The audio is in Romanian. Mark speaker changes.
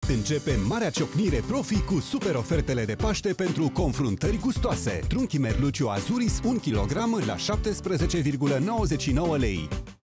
Speaker 1: Începe marea ciocnire Profi cu super ofertele de Paște pentru confruntări gustoase. Trunchi Merluciu Azuris 1 kg la 17,99 lei.